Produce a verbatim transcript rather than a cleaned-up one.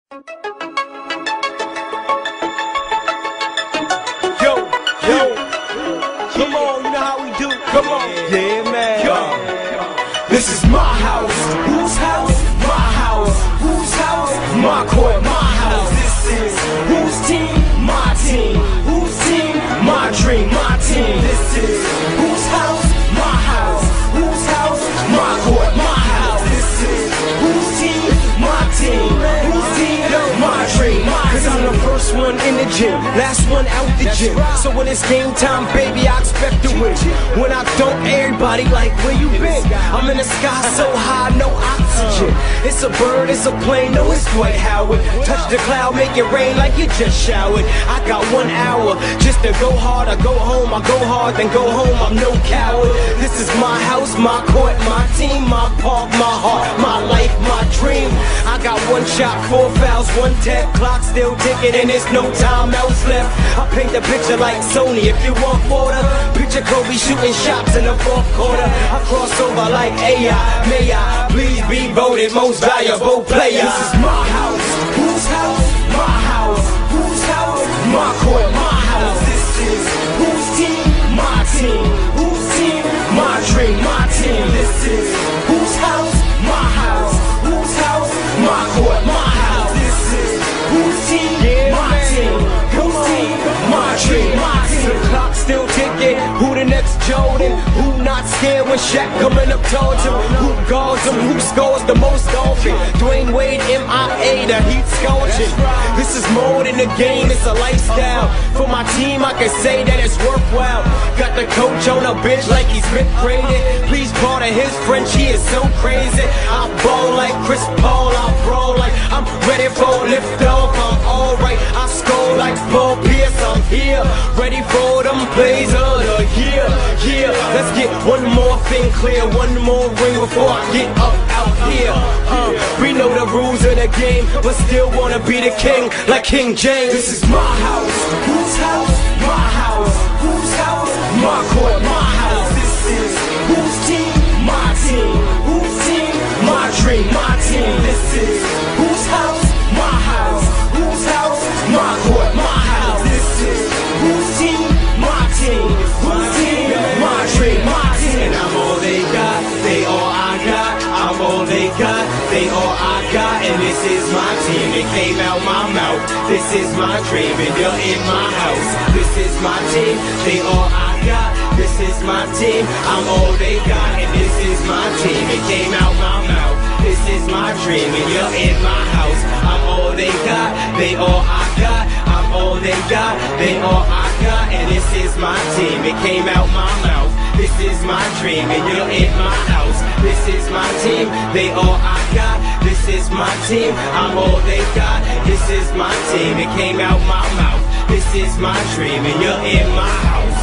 Yo, yo, come on, you know how we do. Come on, yeah, man. Yo, this is my house. Whose house? My house. Whose house? My court, my house. This is whose team? My team. Whose team? My dream, my team. This is whose house? My house. Whose house? My court, my house. This is whose team? My team. Whose team? My dream, my team. Cause I'm the first one in the gym, last one out the gym. So when it's game time, baby, I expect to win. When I don't, everybody like, where you been? I'm in the sky so high, no oxygen. It's a bird, it's a plane, no, it's Dwight Howard. Touch the cloud, make it rain like you just showered. I got one hour just to go hard, I go home, I go hard, then go home, I'm no coward. This is my house, my court, my team, my park, my heart, my life, my dream. I got one shot, four fouls, one tap, clock still ticking, and there's no time else left. I paint the picture like Sony. If you want water, picture Kobe shooting shots in the fourth quarter. I cross over like A I, may I please be voted most valuable player. This is my house. Whose house? My house. Whose house? My court, my house. This is whose team? My team. Whose team? My dream, my team. This is whose house? My house. Whose house? My court, my house. This is whose team? My team. Whose team? My dream, my team. The clock's still ticking. Who the next Jordan? Who not scared when Shaq coming up towards him? Who guards him? Who scores the most often? Dwayne Wade, M I A, the Heat scorching. This is more than a game, it's a lifestyle. For my team, I can say that it's worthwhile. Got the coach on a bench like he's fifth graded. Please pardon his French, he is so crazy. I ball like Chris Paul, I brawl like I'm ready for lift off. I'm alright, I score like Paul Pierce. I'm here, ready for them plays of the year. Yeah, let's get one more thing clear, one more ring before I get up out here. Uh, we know the rules of the game, but still wanna be the king like King James. This is my house. Whose house? My house. Whose house? My court, my house. This is whose team? My team. Whose team? My dream, my team. This is whose house? My house. Whose house? My court, my house. This is whose team? My team. Whose team? My dream, my team. And I'm all they got, they all I got. I'm all they got, they all I got. And this is my team, it came out my mouth. This is my dream, and you're in my house. This is my team, they all I got. This is my team, I'm all they got. And this is my team, it came out my mouth. This is my dream, and you're in my house. I'm all they got, they all I got. I'm all they got, they all I got. And this is my team, it came out my mouth. This is my dream, and you're in my house. This is my team, they all I got. This is my team, I'm all they got. This is my team, it came out my mouth. This is my dream, and you're in my house.